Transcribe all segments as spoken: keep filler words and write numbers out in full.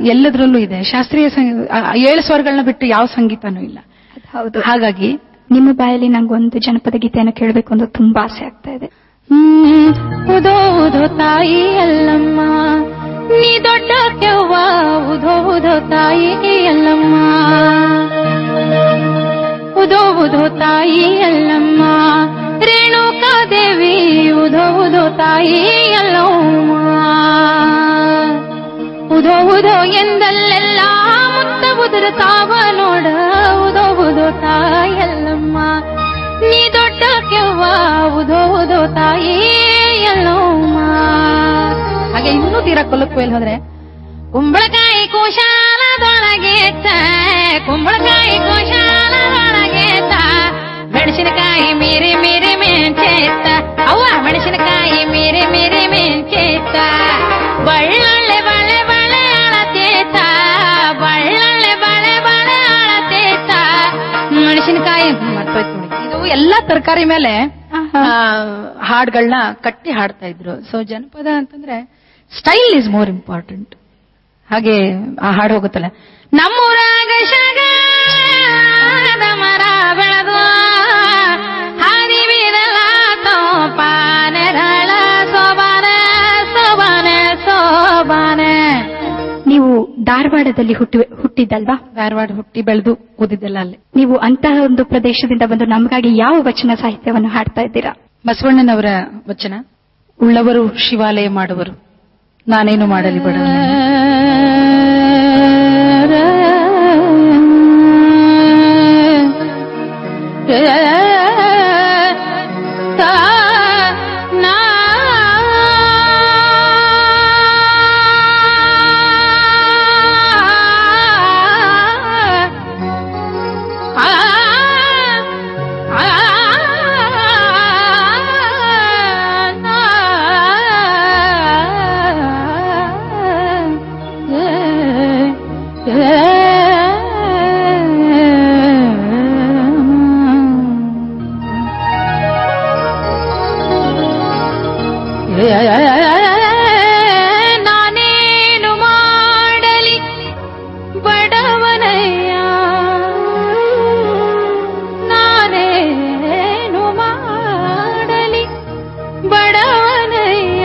ಎಲ್ಲದರಲ್ಲೂ ಇದೆ. ಶಾಸ್ತ್ರೀಯ ಏಳು ಸ್ವರಗಳನ್ನ ಬಿಟ್ಟು ಯಾವ ಸಂಗೀತನೂ ಇಲ್ಲ. ಹೌದು. ಹಾಗಾಗಿ ನಿಮ್ಮ ಬಾಯಲ್ಲಿ ನಂಗೊಂದು ಜನಪದ ಗೀತೆಯನ್ನು ಕೇಳಬೇಕು ಅಂತ ತುಂಬಾ ಆಸೆ ಆಗ್ತಾ ಇದೆ. ಉದೋ ಉದೋ ತಾಯಿ ಎಲ್ಲಮ್ಮ ನೀ ದೊಡ್ಡ ಕೆವ್ವ, ಉದೋ ಉದೋ ತಾಯಿ ಎಲ್ಲಮ್ಮ, ಉದೋ ಉದೋ ತಾಯಿ ಎಲ್ಲಮ್ಮ, ರೇಣುಕಾ ದೇವಿ ಉದೋ ಉದೋ ತಾಯಿ ಎಲ್ಲಮ್ಮ, ಉದೋ ಉದೋ ಎಂದಲ್ಲೆಲ್ಲ ಮುತ್ತ ಉದುರ ತಾವ ನೋಡ, ಉದೋ ಉದೋ ತಾಯಿ ಎಲ್ಲಮ್ಮ ನೀ ದೊಡ್ಡ ಕೆವ್ವ, ಉದೋ ಉದೋ ತಾಯಿ ಎಲ್ಲಮ್ಮ. ಹಾಗೆ ಇನ್ನೂ ತೀರಾ ಕೊಲಕ್ಕುವೆಲ್ ಹೋದ್ರೆ ಕುಂಬಳಕಾಯಿ ಕೋಶಾಲದೊಳಗೆ ಕುಂಬಳಕಾಯಿ ಕೋಶಾಲದೊಳಗೆ ಮೆಣಸಿನಕಾಯಿ ಮೀರಿ ಮೀರಿ ಮೆಂಚೆತ್ತ, ಅವ್ವ ಮೆಣಸಿನಕಾಯಿ ಮೀರಿ ಮೀರಿ ಮೆಂಚೆತ್ತ, ಬಳ್ಳೊಳ್ಳೆ ಬಳೆ ಬಳೆ ಅಳತೇತ, ಬಳ್ಳೊಳ್ಳೆ ಬಳೆ ಬಳೆ ಅಳತೇತ, ಮೆಣಸಿನಕಾಯಿ ಮರ್ತೋಯ್ತು ನೋಡಿ. ಇದು ಎಲ್ಲಾ ತರಕಾರಿ ಮೇಲೆ ಹಾಡುಗಳನ್ನ ಕಟ್ಟಿ ಹಾಡ್ತಾ ಇದ್ರು. ಸೊ ಜನಪದ ಅಂತಂದ್ರೆ ಸ್ಟೈಲ್ ಇಸ್ ಮೋರ್ ಇಂಪಾರ್ಟೆಂಟ್. ಹಾಗೆ ಆ ಹಾಡು ಹೋಗುತ್ತಲ್ಲ, ನಮ್ಮೂರಾಗ ಶಗದ ಮರ ಬೆಳೆದು ಹಾದಿ ಬೀರಲ ತೋಪಾನೆರಳ ಸೋಬಾನ ಸೋಬಾನ ಸೋಬಾನ. ನೀವು ಧಾರವಾಡದಲ್ಲಿ ಹುಟ್ಟಿ ಹುಟ್ಟಿದ್ದಲ್ವಾ? ಧಾರವಾಡ ಹುಟ್ಟಿ ಬೆಳೆದು ಓದಿದ್ದೆಲ್ಲ ಅಲ್ಲಿ. ನೀವು ಅಂತಹ ಒಂದು ಪ್ರದೇಶದಿಂದ ಬಂದು ನಮಗಾಗಿ ಯಾವ ವಚನ ಸಾಹಿತ್ಯವನ್ನು ಹಾಡ್ತಾ ಇದ್ದೀರಾ? ಬಸವಣ್ಣನವರ ವಚನ, ಉಳ್ಳವರು ಶಿವಾಲಯ ಮಾಡುವರು, ನಾನೇನು ಮಾಡಲಿ ಬಡ. ನಾನೇನು ಮಾಡಲಿ ಬಡವನಯ್ಯ, ನಾನೇನು ಮಾಡಲಿ ಬಡವನಯ್ಯ,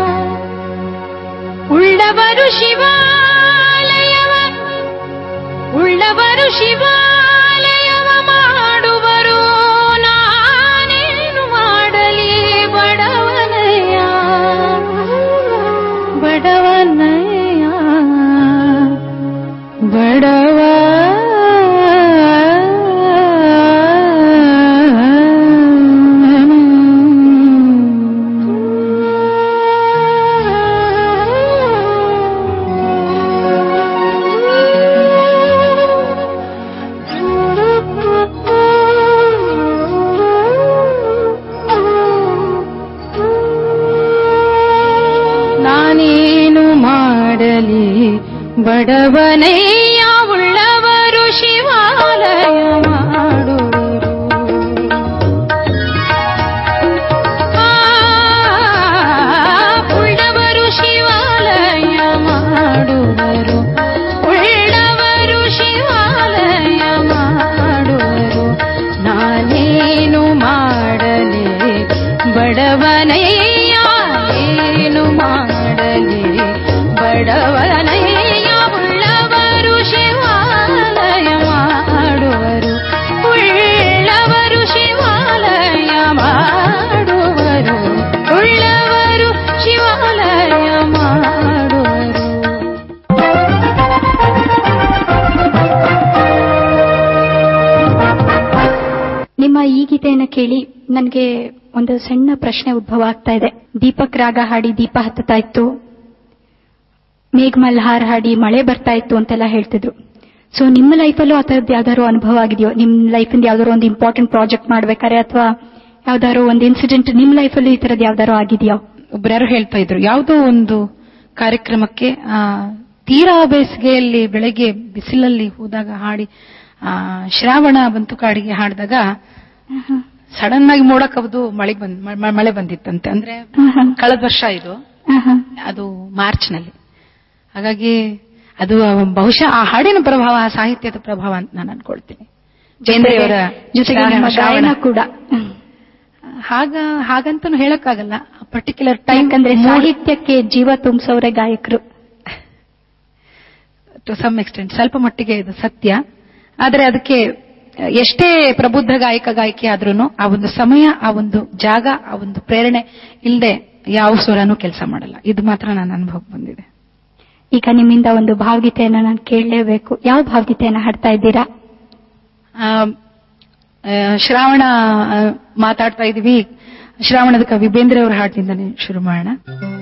ಉಳ್ಳವರು ಶಿವಾಲಯವ ಉಳ್ಳವರು ಶಿವಾಲಯವ ಮಾಡುವರು, ನಾನೇನು ಮಾಡಲಿ ಬಡವನಯ್ಯ ಬಡವನಯ್ಯ ಬಡವ. ನಾನೇನು ಮಾಡಲಿ ಬಡವನಯ್ಯ, ಉಳ್ಳವರು ಶಿವಾಲಯ ಮಾಡುವರು, ಉಳ್ಳವರು ಶಿವಾಲಯ ಮಾಡುವರು, ಉಳ್ಳವರು ಶಿವಾಲಯ ಮಾಡುವರು, ನಾನೇನು ಮಾಡಲಿ ಬಡವನಯ್ಯ, ಏನು ಮಾಡಲಿ ಬಡವನಯ್ಯ, ಉಳ್ಳವರು ಶಿವಾಲಯ ಮಾಡುವರು, ಉಳ್ಳವರು ಶಿವಾಲಯ ಮಾಡುವರು, ಉಳ್ಳವರು ಶಿವಾಲಯ ಮಾಡುವರು. ನಿಮ್ಮ ಈ ಗೀತೆಯನ್ನು ಕೇಳಿ ನನಗೆ ಒಂದು ಸಣ್ಣ ಪ್ರಶ್ನೆ ಉದ್ಭವ ಆಗ್ತಾ ಇದೆ. ದೀಪಕ್ ರಾಗ ಹಾಡಿ ದೀಪ ಹತ್ತುತ್ತಾ ಇತ್ತು, ಮೇಘಮಲ್ಹಾರ್ ಹಾಡಿ ಮಳೆ ಬರ್ತಾ ಇತ್ತು ಅಂತೆಲ್ಲ ಹೇಳ್ತಿದ್ರು. ಸೊ ನಿಮ್ಮ ಲೈಫಲ್ಲೂ ಆ ಥರದ್ದು ಯಾವ್ದಾದ್ರು ಅನುಭವ ಆಗಿದೆಯೋ? ನಿಮ್ ಲೈಫಿಂದ ಯಾವ್ದಾದ್ರು ಒಂದು ಇಂಪಾರ್ಟೆಂಟ್ ಪ್ರಾಜೆಕ್ಟ್ ಮಾಡ್ಬೇಕಾರೆ ಅಥವಾ ಯಾವ್ದಾದ್ರು ಒಂದು ಇನ್ಸಿಡೆಂಟ್ ನಿಮ್ ಲೈಫಲ್ಲೂ ಈ ತರದ್ದು ಯಾವ್ದಾದ್ರು ಆಗಿದೆಯೋ? ಒಬ್ರ್ಯಾರು ಹೇಳ್ತಾ ಇದ್ರು, ಯಾವುದೋ ಒಂದು ಕಾರ್ಯಕ್ರಮಕ್ಕೆ ತೀರಾ ಬೇಸಿಗೆಯಲ್ಲಿ ಬೆಳಗ್ಗೆ ಬಿಸಿಲಲ್ಲಿ ಹೋದಾಗ ಹಾಡಿ, ಶ್ರಾವಣ ಬಂತು ಕಾಡಿಗೆ ಹಾಡಿದಾಗ ಸಡನ್ ಆಗಿ ಮೋಡ ಕವಿದು ಮಳೆ ಬಂದ್ ಮಳೆ ಬಂದಿತ್ತಂತೆ. ಅಂದ್ರೆ ಕಳೆದ ವರ್ಷ ಇದು, ಅದು ಮಾರ್ಚ್ ನಲ್ಲಿ. ಹಾಗಾಗಿ ಅದು ಬಹುಶಃ ಆ ಹಾಡಿನ ಪ್ರಭಾವ, ಆ ಸಾಹಿತ್ಯದ ಪ್ರಭಾವ ಅಂತ ನಾನು ಅನ್ಕೊಳ್ತೀನಿ. ಬೇಂದ್ರೆಯವರ ಜೊತೆಗೆ ಗಾಯನ ಕೂಡ ಹಾಗ ಹಾಗಂತನೂ ಹೇಳಕ್ಕಾಗಲ್ಲ. ಪರ್ಟಿಕ್ಯುಲರ್ ಟೈಮ್ ಅಂದ್ರೆ ಸಾಹಿತ್ಯಕ್ಕೆ ಜೀವ ತುಂಬಿಸೋರೆ ಗಾಯಕರು ಟು ಸಮ್ ಎಕ್ಸ್ಟೆಂಟ್, ಸ್ವಲ್ಪ ಮಟ್ಟಿಗೆ ಇದು ಸತ್ಯ. ಆದ್ರೆ ಅದಕ್ಕೆ ಎಷ್ಟೇ ಪ್ರಬುದ್ಧ ಗಾಯಕ ಗಾಯಕಿ ಆದ್ರೂ ಆ ಒಂದು ಸಮಯ, ಆ ಒಂದು ಜಾಗ, ಆ ಒಂದು ಪ್ರೇರಣೆ ಇಲ್ಲದೆ ಯಾವ ಸ್ವರನೂ ಕೆಲಸ ಮಾಡಲ್ಲ. ಇದು ಮಾತ್ರ ನನ್ನ ಅನುಭವ ಬಂದಿದೆ. ಈಗ ನಿಮ್ಮಿಂದ ಒಂದು ಭಾವಗೀತೆಯನ್ನ ನಾನು ಕೇಳಲೇಬೇಕು. ಯಾವ ಭಾವಗೀತೆಯನ್ನ ಹಾಡ್ತಾ ಇದ್ದೀರಾ? ಶ್ರಾವಣ ಮಾತಾಡ್ತಾ ಇದೀವಿ. ಶ್ರಾವಣದ ಕವಿ ಬೇಂದ್ರೆ ಅವರ ಹಾಡಿನಿಂದನೇ ಶುರು ಮಾಡೋಣ.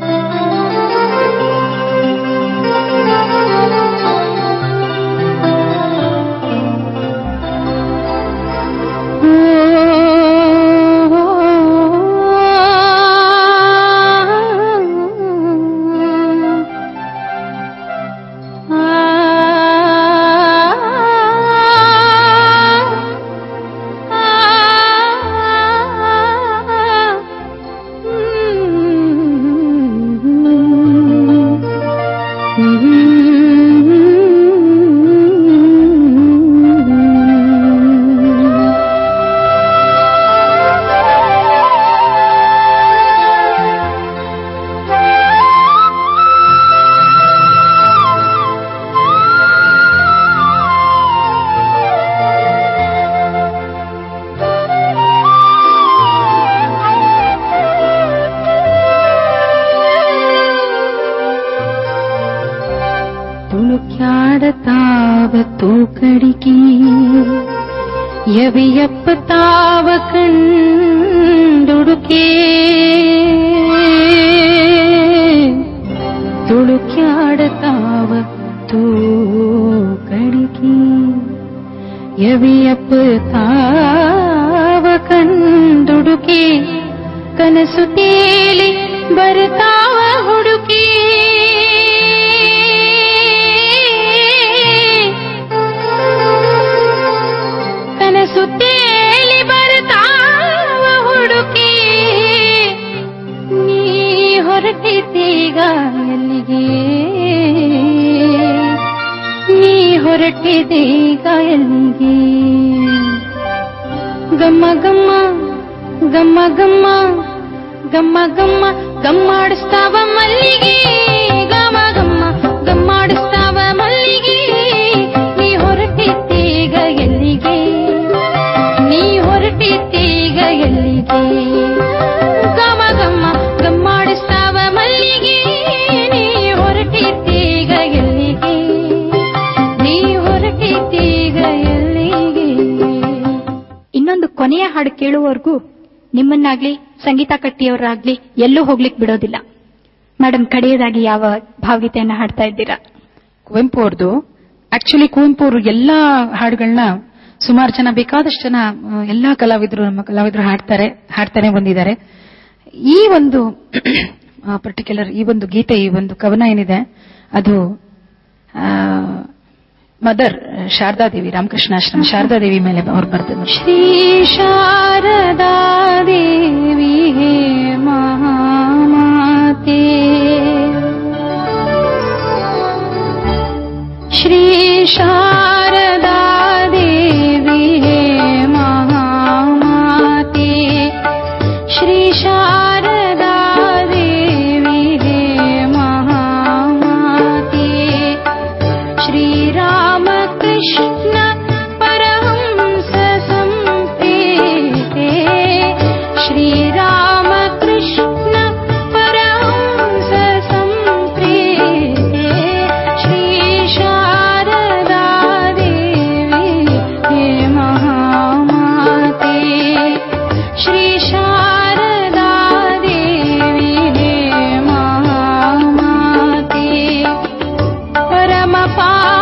ಯವಿಯಪ್ಪತಾವ ಕಂಡುಡುಕೆ ತುಳುಕ್ಯಾಡತಾವ ತೂ ಕಡಿಕೆ ಯವಿಯಪ್ಪತಾವ ಕಂಡುಡುಕೆ ಕನಸು ತೇಲಿ ಬರ್ತಾವ ಹುಡುಕಿ ಸುತ್ತೇಲಿ ಬರ್ತಾವ ಹುಡುಕಿ ನೀ ಹೊರಟಿದ್ದೀಗ ಎಲ್ಲಿಗೆ ನೀ ಹೊರಟಿದ್ದೀಗ ಎಲ್ಲಿಗೆ ಗಮ್ಮ ಗಮ್ಮ ಗಮ್ಮ ಗಮ್ಮ ಗಮ್ಮ ಗಮ್ಮ ಗಮ್ಮಾಡಿಸ್ತಾವ ಮಲ್ಲಿಗೆ ಗಮ ಗಮ್ಮ ಗಮ್ಮಾಡಿಸ್ತಾವ ಮಲ್ಲಿಗೆ ನೀ ಹೊರಟಿದ್ದೀಗ ಎಲ್ಲಿಗೆ ನೀ ಹೊರಟಿದ್ದೀಗ ಎಲ್ಲಿಗೆ ಗಮ ಗಮ್ಮ ಗಮ್ಮಾಡಿಸ್ತಾವ ಮಲ್ಲಿಗೆ ನೀ ಹೊರಟಿದ್ದೀಗ ಎಲ್ಲಿಗೆ ನೀ ಹೊರಟಿದ್ದೀಗ ಎಲ್ಲಿಗೆ. ಇನ್ನೊಂದು ಕೊನೆಯ ಹಾಡು ಕೇಳುವವರೆಗೂ ನಿಮ್ಮನ್ನಾಗ್ಲಿ ಸಂಗೀತ ಕಟ್ಟಿಯವರಾಗ್ಲಿ ಎಲ್ಲೂ ಹೋಗ್ಲಿಕ್ಕೆ ಬಿಡೋದಿಲ್ಲ. ಮೇಡಮ್, ಕಡೆಯದಾಗಿ ಯಾವ ಭಾವಗೀತೆಯನ್ನ ಹಾಡ್ತಾ ಇದ್ದೀರಾ? ಕುವೆಂಪು ಅವ್ರದ್ದು. ಆಕ್ಚುಲಿ ಕುವೆಂಪು ಅವರು ಎಲ್ಲಾ ಹಾಡುಗಳನ್ನ ಸುಮಾರು ಜನ, ಬೇಕಾದಷ್ಟು ಜನ, ಎಲ್ಲಾ ಕಲಾವಿದರು, ನಮ್ಮ ಕಲಾವಿದರು ಹಾಡ್ತಾರೆ, ಹಾಡ್ತಾನೆ ಬಂದಿದ್ದಾರೆ. ಈ ಒಂದು ಪರ್ಟಿಕ್ಯುಲರ್ ಈ ಒಂದು ಗೀತೆ, ಈ ಒಂದು ಕವನ ಏನಿದೆ ಅದು ಮದರ್ ಶಾರದಾದೇವಿ, ರಾಮಕೃಷ್ಣಾಶ್ರಮ ಶಾರದಾದೇವಿ ಮೇಲೆ ಅವ್ರು ಬರ್ತಾರೆ. ಶ್ರೀ ಶಾರದಾ ದೇವಿ ಹೇ ಮಹಾಮಾತೆ, ಶ್ರೀ ಶಾರದಾ ದೇವಿ ಹೇ ಮಹಾಮಾತೆ, ಶ್ರೀ ಶಾರದಾ ದೇವಿ ಹೇ ಮಹಾಮಾತೆ, ಶ್ರೀರಾಮ ಕೃಷ್ಣ ಪರಹಂಸ ಸಂಪ್ರೀತೆ, ಶ್ರೀರಾಮ ಕೃಷ್ಣ ಪರಹಂಸ ಸಂಪ್ರೀತೆ, ಶ್ರೀ ಶಾರದಾ ದೇವಿ ಹೇ ಮಹಾಮಾತೆ, ಶ್ರೀ ಶಾರದಾ ದೇವಿ ಹೇ ಮಹಾಮಾತೆ, ಪರಮ ಪಾ